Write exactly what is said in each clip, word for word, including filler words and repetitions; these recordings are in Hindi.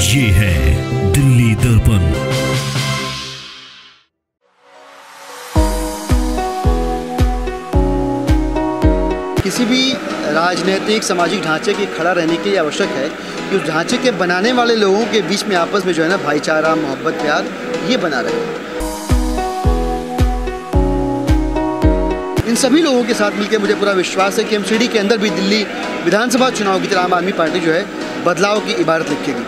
ये है दिल्ली दर्पण। किसी भी राजनीतिक सामाजिक ढांचे के खड़ा रहने के लिए आवश्यक है कि उस ढांचे के बनाने वाले लोगों के बीच में आपस में जो है ना भाईचारा, मोहब्बत, प्यार ये बना रहे। इन सभी लोगों के साथ मिलकर मुझे पूरा विश्वास है कि एमसीडी के अंदर भी दिल्ली विधानसभा चुनाव की तरह आम आदमी पार्टी जो है बदलाव की इबारत लिखेगी।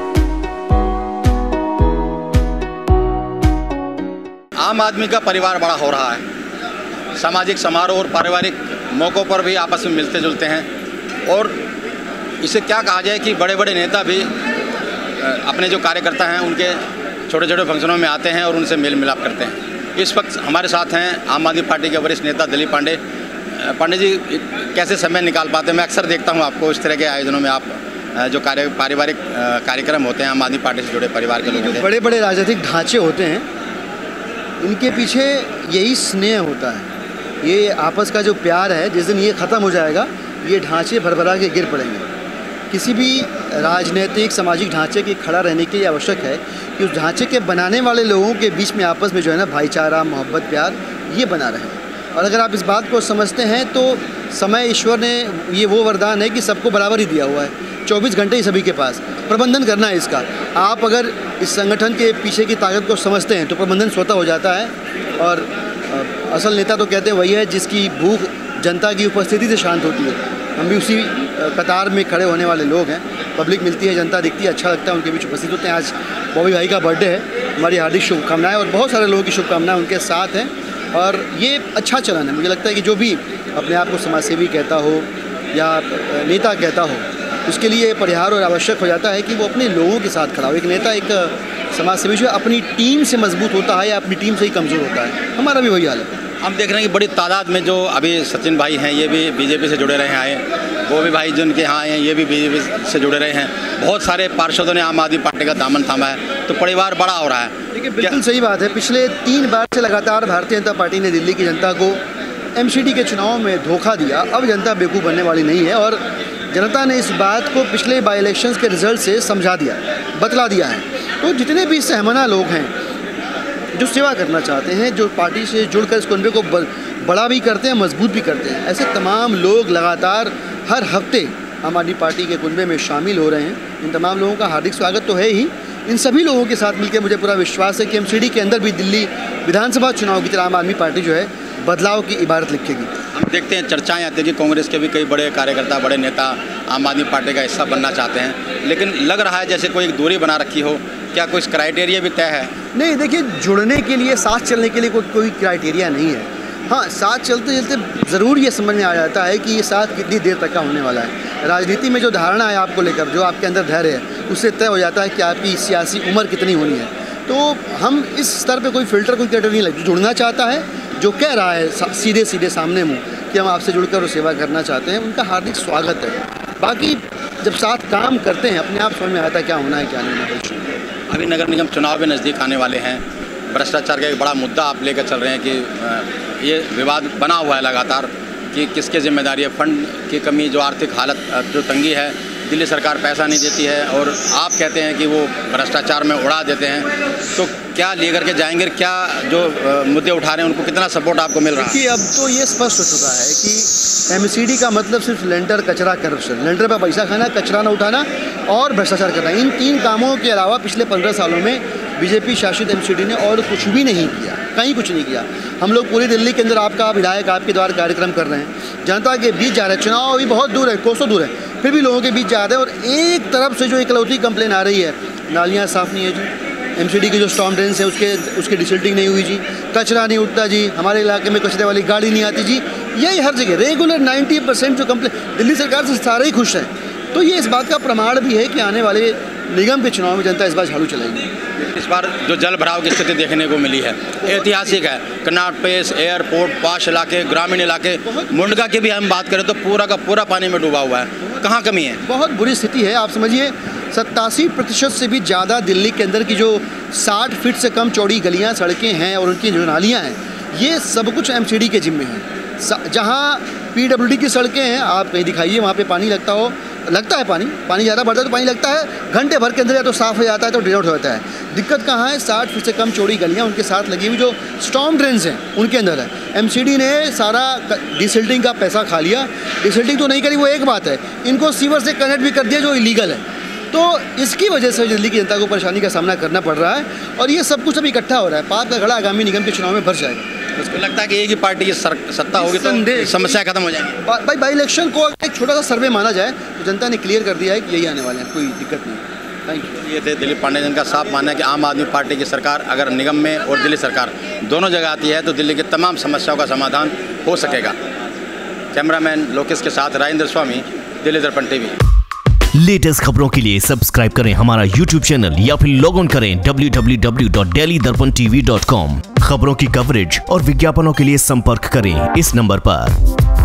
आम आदमी का परिवार बड़ा हो रहा है। सामाजिक समारोह और पारिवारिक मौक़ों पर भी आपस में मिलते जुलते हैं और इसे क्या कहा जाए कि बड़े बड़े नेता भी अपने जो कार्यकर्ता हैं उनके छोटे छोटे फंक्शनों में आते हैं और उनसे मेल मिलाप करते हैं। इस वक्त हमारे साथ हैं आम आदमी पार्टी के वरिष्ठ नेता दिलीप पांडे। पांडे जी, कैसे समय निकाल पाते हैं? मैं अक्सर देखता हूं आपको इस तरह के आयोजनों में, आप जो कार्य पारिवारिक कार्यक्रम होते हैं आम आदमी पार्टी से जुड़े परिवार के लोग, बड़े बड़े राजनीतिक ढांचे होते हैं, इनके पीछे यही स्नेह होता है, ये आपस का जो प्यार है। जिस दिन ये ख़त्म हो जाएगा ये ढांचे भरभरा के गिर पड़ेंगे। किसी भी राजनीतिक सामाजिक ढांचे के खड़ा रहने के लिए आवश्यक है कि उस ढांचे के बनाने वाले लोगों के बीच में आपस में जो है ना भाईचारा, मोहब्बत, प्यार ये बना रहे। और अगर आप इस बात को समझते हैं तो समय ईश्वर ने ये वो वरदान है कि सबको बराबर ही दिया हुआ है। चौबीस घंटे ही सभी के पास प्रबंधन करना है इसका। आप अगर इस संगठन के पीछे की ताकत को समझते हैं तो प्रबंधन स्वतः हो जाता है। और असल नेता तो कहते हैं वही है जिसकी भूख जनता की उपस्थिति से शांत होती है। हम भी उसी कतार में खड़े होने वाले लोग हैं। पब्लिक मिलती है, जनता दिखती है, अच्छा लगता है, उनके बीच उपस्थित होते हैं। आज बॉबी भाई का बर्थडे है, हमारी हार्दिक शुभकामनाएं और बहुत सारे लोगों की शुभकामनाएं उनके साथ हैं। और ये अच्छा चलन है। मुझे लगता है कि जो भी अपने आप को समाजसेवी कहता हो या नेता कहता हो, उसके लिए परिहार और आवश्यक हो जाता है कि वो अपने लोगों के साथ खड़ा हो। एक नेता, एक समाजसेवी जो अपनी टीम से मजबूत होता है या अपनी टीम से ही कमज़ोर होता है। हमारा भी वही हाल है। हम देख रहे हैं कि बड़ी तादाद में जो अभी सचिन भाई हैं ये भी बीजेपी से जुड़े रहे हैं आए, वो भी भाई जिनके यहाँ आए हैं ये भी बीजेपी से जुड़े रहे हैं। बहुत सारे पार्षदों ने आम आदमी पार्टी का दामन थामा है, तो परिवार बड़ा हो रहा है। देखिए, बिल्कुल सही बात है। पिछले तीन बार से लगातार भारतीय जनता पार्टी ने दिल्ली की जनता को एमसीडी के चुनाव में धोखा दिया। अब जनता बेवकूफ़ बनने वाली नहीं है और जनता ने इस बात को पिछले बाई इलेक्शंस के रिजल्ट से समझा दिया, बतला दिया है। तो जितने भी सहमना लोग हैं जो सेवा करना चाहते हैं, जो पार्टी से जुड़कर इस कुनबे को बड़ा भी करते हैं, मजबूत भी करते हैं, ऐसे तमाम लोग लगातार हर हफ्ते आम आदमी पार्टी के कुनबे में शामिल हो रहे हैं। इन तमाम लोगों का हार्दिक स्वागत तो है ही। इन सभी लोगों के साथ मिलकर मुझे पूरा विश्वास है कि एमसीडी के अंदर भी दिल्ली विधानसभा चुनाव की तरह आम आदमी पार्टी जो है बदलाव की इबारत लिखेगी। हम देखते हैं चर्चाएं आती हैं कि कांग्रेस के भी कई बड़े कार्यकर्ता, बड़े नेता आम आदमी पार्टी का हिस्सा बनना चाहते हैं, लेकिन लग रहा है जैसे कोई एक दूरी बना रखी हो। क्या कुछ क्राइटेरिया भी तय है? नहीं, देखिए, जुड़ने के लिए, साथ चलने के लिए कोई कोई क्राइटेरिया नहीं है। हाँ, साथ चलते चलते ज़रूर ये समझ में आ जाता है कि ये साथ कितनी देर तक का होने वाला है। राजनीति में जो धारणा है आपको लेकर, जो आपके अंदर धैर्य है, उससे तय हो जाता है कि आपकी सियासी उम्र कितनी होनी है। तो हम इस स्तर पे कोई फ़िल्टर, कोई क्राइटेरिया नहीं लगता। जुड़ना चाहता है, जो कह रहा है सीधे सीधे सामने मुँह कि हम आपसे जुड़कर और सेवा करना चाहते हैं, उनका हार्दिक स्वागत है। बाकी जब साथ काम करते हैं अपने आप समझ में आता है क्या होना है क्या नहीं होना है। अभी नगर निगम चुनाव भी नज़दीक आने वाले हैं। भ्रष्टाचार का एक बड़ा मुद्दा आप लेकर चल रहे हैं कि ये विवाद बना हुआ है लगातार कि किसकी जिम्मेदारी है। फंड की कमी, जो आर्थिक हालत, जो तंगी है, दिल्ली सरकार पैसा नहीं देती है और आप कहते हैं कि वो भ्रष्टाचार में उड़ा देते हैं। तो क्या लेकर के जाएंगे? क्या जो मुद्दे उठा रहे हैं उनको कितना सपोर्ट आपको मिल रहा है? कि अब तो ये स्पष्ट हो चुका है कि एमसीडी का मतलब सिर्फ लेंटर, कचरा, करप्शन, लेंटर पर पैसा खाना, कचरा न उठाना और भ्रष्टाचार करना, इन तीन कामों के अलावा पिछले पंद्रह सालों में बीजेपी शासित एमसीडी ने और कुछ भी नहीं किया, कहीं कुछ नहीं किया। हम लोग पूरी दिल्ली के अंदर आपका विधायक आपके द्वारा कार्यक्रम कर रहे हैं, जनता के बीच जा रहे हैं। चुनाव अभी बहुत दूर है, कोसों दूर है, फिर भी लोगों के बीच जा रहे हैं। और एक तरफ से जो इकलौती कंप्लेन आ रही है, नालियाँ साफ़ नहीं है जी, एमसीडी की जो स्टॉर्म ड्रेन्स है उसके उसकी डिसिल्टिंग नहीं हुई जी, कचरा नहीं उठता जी, हमारे इलाके में कचरे वाली गाड़ी नहीं आती जी, यही हर जगह रेगुलर नाइन्टी परसेंट जो कंप्लेन, दिल्ली सरकार से सारे ही खुश हैं। तो ये इस बात का प्रमाण भी है कि आने वाले निगम के चुनाव में जनता इस बार झाड़ू चलाएगी। इस बार जो जल भराव की स्थिति देखने को मिली है ऐतिहासिक है। कनॉट प्लेस, एयरपोर्ट, पाश इलाके, ग्रामीण इलाके, मुंडका की भी हम बात करें तो पूरा का पूरा पानी में डूबा हुआ है। कहाँ कमी है? बहुत बुरी स्थिति है। आप समझिए सत्तासी प्रतिशत से भी ज़्यादा दिल्ली के अंदर की जो साठ फीट से कम चौड़ी गलियाँ, सड़कें हैं और उनकी जो नालियाँ हैं, ये सब कुछ एमसीडी के जिम्मे हैं। जहाँ पीडब्ल्यूडी की सड़कें हैं, आप कहीं दिखाइए वहाँ पे पानी लगता हो, लगता है पानी पानी ज़्यादा बढ़ता है तो पानी लगता है, घंटे भर के अंदर या तो साफ़ हो जाता है तो ड्रेन आउट हो जाता है। दिक्कत कहाँ है, साठ फीट से कम चौड़ी गलियाँ उनके साथ लगी हुई जो स्टॉर्म ड्रेन्स हैं उनके अंदर है। एमसीडी ने सारा डिसिल्टिंग का पैसा खा लिया, डिसिल्टिंग तो नहीं करी वो एक बात है, इनको सीवर से कनेक्ट भी कर दिया जो इलीगल है। तो इसकी वजह से दिल्ली की जनता को परेशानी का सामना करना पड़ रहा है और ये सब कुछ अभी इकट्ठा हो रहा है। पाप का घड़ा आगामी निगम के चुनाव में भर जाएगा। उसको लगता है कि एक ही पार्टी की सत्ता होगी तो समस्या खत्म हो जाएगी। भाई बाई इलेक्शन को एक छोटा सा सर्वे माना जाए तो जनता ने क्लियर कर दिया है कि यही आने वाले हैं, कोई दिक्कत नहीं। Thank you. ये थे दिलीप पांडे, जिनका साफ मानना है कि आम आदमी पार्टी की सरकार अगर निगम में और दिल्ली सरकार दोनों जगह आती है तो दिल्ली की तमाम समस्याओं का समाधान हो सकेगा। कैमरामैन लोकेश के साथ राजेंद्र स्वामी, दिल्ली दर्पण टीवी। लेटेस्ट खबरों के लिए सब्सक्राइब करें हमारा यूट्यूब चैनल या फिर लॉग ऑन करें W W W dot Delhi Darpan TV dot com. खबरों की कवरेज और विज्ञापनों के लिए संपर्क करें इस नंबर पर।